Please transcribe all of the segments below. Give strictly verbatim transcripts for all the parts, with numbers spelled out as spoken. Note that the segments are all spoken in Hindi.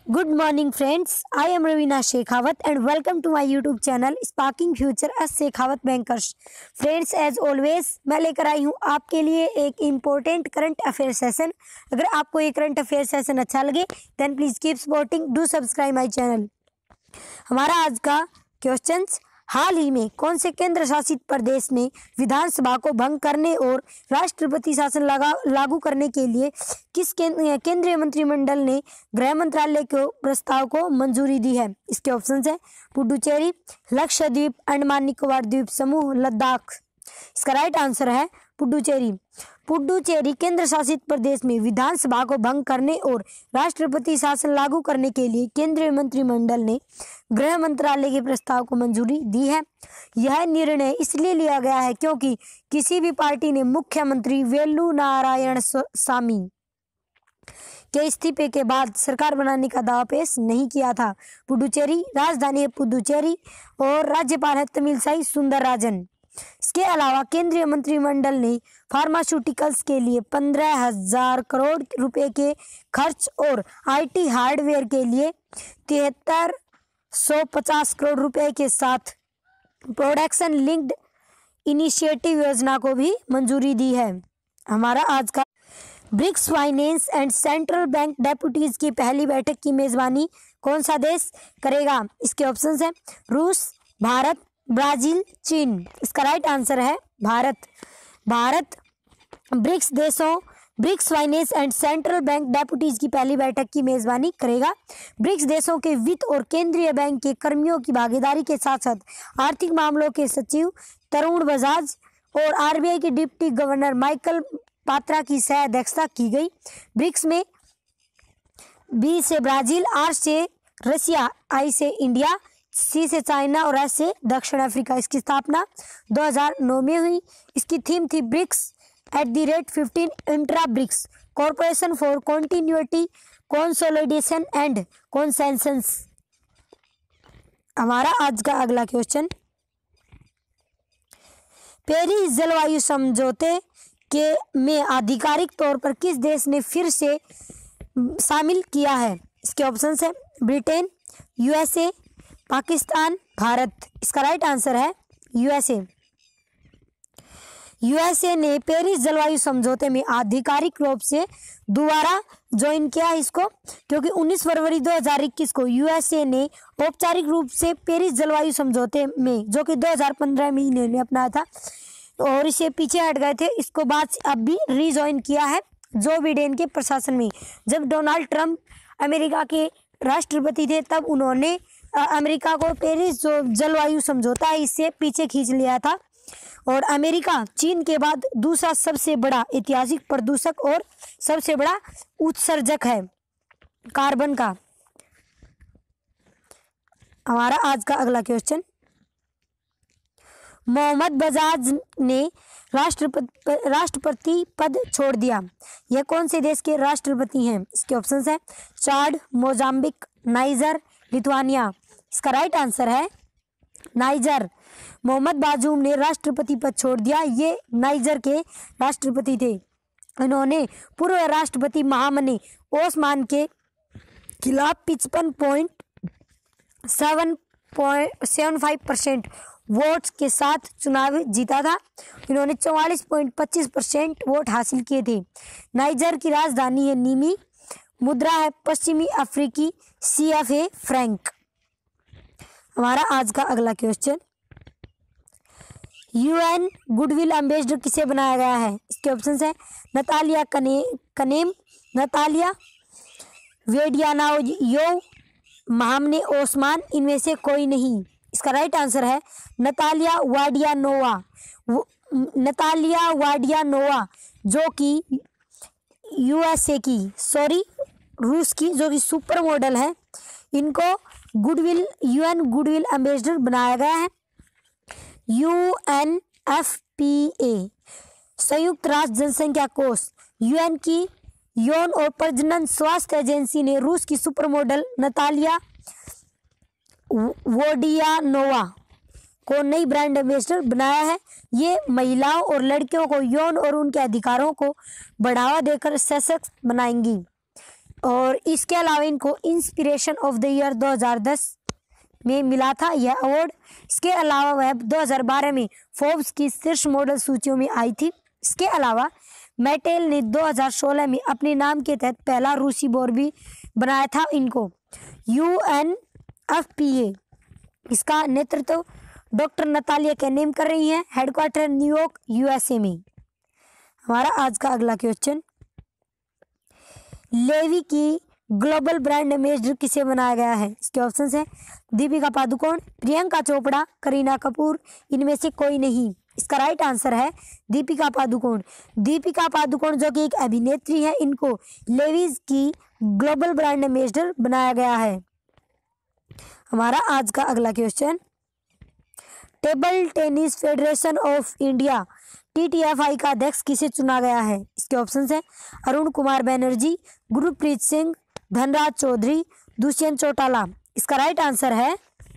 Good morning friends, I am Ravina Shekhawat and welcome to my YouTube channel Sparking Future as Shekhawat Bankers. Friends, as always मैं लेकर आई हूँ आपके लिए एक इम्पोर्टेंट करंट अफेयर सेशन। अगर आपको ये करंट अफेयर सेशन अच्छा लगे then please keep supporting, do subscribe my channel. हमारा आज का क्वेश्चंस, हाल ही में कौन से केंद्र शासित प्रदेश ने विधानसभा को भंग करने और राष्ट्रपति शासन लगा लागू करने के लिए किस केंद्रीय मंत्रिमंडल ने गृह मंत्रालय के प्रस्ताव को मंजूरी दी है? इसके ऑप्शंस है पुडुचेरी, लक्षद्वीप, अंडमान निकोबार द्वीप समूह, लद्दाख। इसका राइट आंसर है पुडुचेरी। पुडुचेरी केंद्र शासित प्रदेश में विधानसभा को भंग करने और राष्ट्रपति शासन लागू करने के लिए केंद्रीय मंत्रिमंडल ने गृह मंत्रालय के प्रस्ताव को मंजूरी दी है। यह निर्णय इसलिए लिया गया है क्योंकि किसी भी पार्टी ने मुख्यमंत्री वेलू नारायण स्वामी के इस्तीफे के बाद सरकार बनाने का दावा पेश नहीं किया था। पुडुचेरी राजधानी है पुडुचेरी और राज्यपाल है तमिलसाई सुंदरराजन। इसके अलावा केंद्रीय मंत्रिमंडल ने फार्मास्यूटिकल्स के लिए पंद्रह हजार करोड़ रुपए के खर्च और आईटी हार्डवेयर के लिए तिहत्तर सौ पचास करोड़ रुपए के साथ प्रोडक्शन लिंक्ड इनिशिएटिव योजना को भी मंजूरी दी है। हमारा आज का BRICS finance and central bank deputies की पहली बैठक की मेजबानी कौन सा देश करेगा? इसके ऑप्शंस हैं रूस, भारत, ब्राजील, चीन। इसका राइट आंसर है भारत। भारत ब्रिक्स देशों BRICS finance and central bank deputies की पहली बैठक की मेजबानी करेगा। ब्रिक्स देशों के वित्त और केंद्रीय बैंक के कर्मियों की भागीदारी के साथ साथ आर्थिक मामलों के सचिव तरुण बजाज और आरबीआई के डिप्टी गवर्नर माइकल पात्रा की सह अध्यक्षता की गई। ब्रिक्स में बी से ब्राजील, आर से रसिया, आई से इंडिया, सी से चाइना और एस से दक्षिण अफ्रीका। इसकी स्थापना दो हज़ार नौ में हुई। इसकी थीम थी BRICS at the rate fifteen intra BRICS corporation for continuity, consolidation and consensus. हमारा आज का अगला क्वेश्चन, पेरिस जलवायु समझौते के में आधिकारिक तौर पर किस देश ने फिर से शामिल किया है? इसके ऑप्शंस है ब्रिटेन, यूएसए, पाकिस्तान, भारत। इसका राइट आंसर है यूएसए। यूएसए ने पेरिस जलवायु समझौते में आधिकारिक रूप से दोबारा ज्वाइन किया इसको, क्योंकि उन्नीस फरवरी दो हज़ार इक्कीस को यूएसए ने औपचारिक रूप से पेरिस जलवायु समझौते में, जो कि दो हज़ार पंद्रह में इन्होंने अपनाया था और इसे पीछे हट गए थे, इसको बाद अब भी रीजॉइन किया है जो बिडेन के प्रशासन में। जब डोनाल्ड ट्रंप अमेरिका के राष्ट्रपति थे तब उन्होंने अमेरिका को पेरिस जो जलवायु समझौता है इससे पीछे खींच लिया था और अमेरिका चीन के बाद दूसरा सबसे बड़ा ऐतिहासिक प्रदूषक और सबसे बड़ा उत्सर्जक है कार्बन का। हमारा आज का अगला क्वेश्चन, मोहम्मद बजाज ने राष्ट्रपति राष्ट्रपति पद छोड़ दिया। यह कौन से देश के राष्ट्रपति हैं? इसके ऑप्शंस हैं चाड, मोजाम्बिक, नाइजर, लिथुआनिया। इसका राइट आंसर है नाइजर। मोहम्मद बाजूम ने राष्ट्रपति पद छोड़ दिया। ये नाइजर के राष्ट्रपति थे। इन्होंने पूर्व राष्ट्रपति महामने ओस्मान के खिलाफ पचपन point seven point seven five percent votes के साथ चुनाव जीता था। इन्होंने चौवालीस पॉइंट पच्चीस परसेंट वोट हासिल किए थे। नाइजर की राजधानी है निमी, मुद्रा है पश्चिमी अफ्रीकी सीएफए फ्रैंक। हमारा आज का अगला क्वेश्चन, यूएन गुडविल एम्बेसडर किसे बनाया गया है? इसके ऑप्शंस हैं नतालिया कने Kanem, Natalia Vodianova, Mahamane Ousmane. इनमें से कोई नहीं। इसका राइट आंसर है नतालिया वाडियानोवा। नतालिया वाडियानोवा जो कि यूएसए की सॉरी रूस की जो कि सुपर मॉडल है, इनको गुडविल यूएन गुडविल एम्बेसडर बनाया गया है। यूएनएफपीए संयुक्त राष्ट्र जनसंख्या कोष, यूएन की यौन और प्रजनन स्वास्थ्य एजेंसी ने रूस की सुपर मॉडल नतालिया वोडियानोवा को नई ब्रांड एम्बेसडर बनाया है। ये महिलाओं और लड़कियों को यौन और उनके अधिकारों को बढ़ावा देकर सशक्त बनाएंगी। और इसके अलावा इनको इंस्पिरेशन ऑफ द ईयर दो हज़ार दस में मिला था यह अवार्ड। इसके अलावा वह दो हज़ार बारह में फोर्ब्स की शीर्ष मॉडल सूचियों में आई थी। इसके अलावा मैटेल ने दो हज़ार सोलह में अपने नाम के तहत पहला रूसी बोर भी बनाया था इनको, U N F P A. इसका नेतृत्व डॉक्टर नतालिया कैनेम कर रही हैं। हेडक्वार्टर न्यूयॉर्क यूएसए में। हमारा आज का अगला क्वेश्चन, लेवी की ग्लोबल ब्रांड एम्बेसडर किसे बनाया गया है? इसके ऑप्शंस हैं दीपिका पादुकोण, प्रियंका चोपड़ा, करीना कपूर, इनमें से कोई नहीं। इसका राइट आंसर है दीपिका पादुकोण। दीपिका पादुकोण जो कि एक अभिनेत्री है, इनको लेविस की ग्लोबल ब्रांड एम्बेसडर बनाया गया है। हमारा आज का अगला question, table tennis federation of India T T F I का अध्यक्ष किसे चुना गया है? इसके ऑप्शंस हैं अरुण कुमार बैनर्जी, गुरप्रीत सिंह, धनराज चौधरी, दुष्यंत चौटाला। इसका राइट आंसर है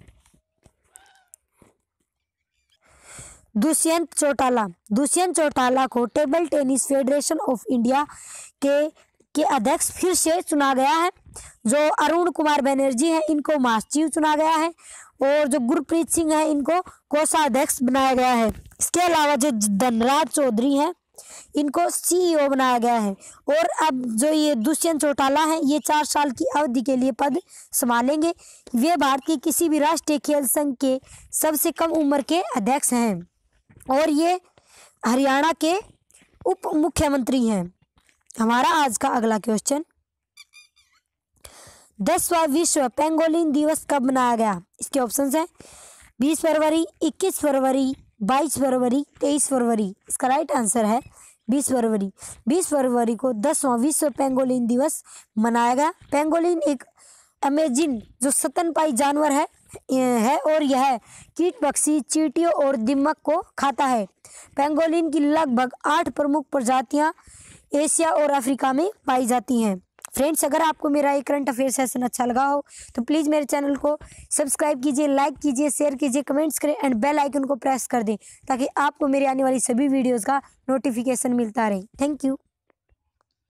दुष्यंत चौटाला। दुष्यंत चौटाला को table tennis federation of India के के अध्यक्ष फिर से चुना गया है। जो अरुण कुमार बैनर्जी हैं, इनको महासचिव चुना गया है, और जो गुरप्रीत सिंह है, इनको कोषाध्यक्ष बनाया गया है। इसके अलावा जो धनराज चौधरी हैं, इनको सी ई ओ बनाया गया है। और अब जो ये दुष्यंत चौटाला हैं, ये चार साल की अवधि के लिए पद संभालेंगे। वे भारतीय किसी भी राष्ट्रीय खेल संघ के सबसे कम उम्र के अध्यक्ष हैं, और ये हरियाणा के उप मुख्यमंत्री हैं। हमारा आज का अगला क्वेश्चन, दसवां विश्व पेंगोलिन दिवस कब मनाया गया? इसके ऑप्शंस हैं बीस फरवरी, इक्कीस फरवरी, बाईस फरवरी, तेईस फरवरी। इसका राइट आंसर है बीस फरवरी। बीस फरवरी को दसवां विश्व पेंगोलिन दिवस मनाया गया। पेंगोलिन एक अमेजिंग जो स्तनपायी जानवर है है और यह कीट पक्षी, चींटियों और दीमक को खाता है। पेंगोलिन की लगभग आठ प्रमुख प्रजातियां एशिया और अफ्रीका में पाई जाती हैं। फ्रेंड्स, अगर आपको मेरा ये करंट अफेयर सेशन अच्छा लगा हो तो प्लीज़ मेरे चैनल को सब्सक्राइब कीजिए, लाइक कीजिए, शेयर कीजिए, कमेंट्स करें एंड बेल आइकन को प्रेस कर दें, ताकि आपको मेरी आने वाली सभी वीडियोज़ का नोटिफिकेशन मिलता रहे। Thank you.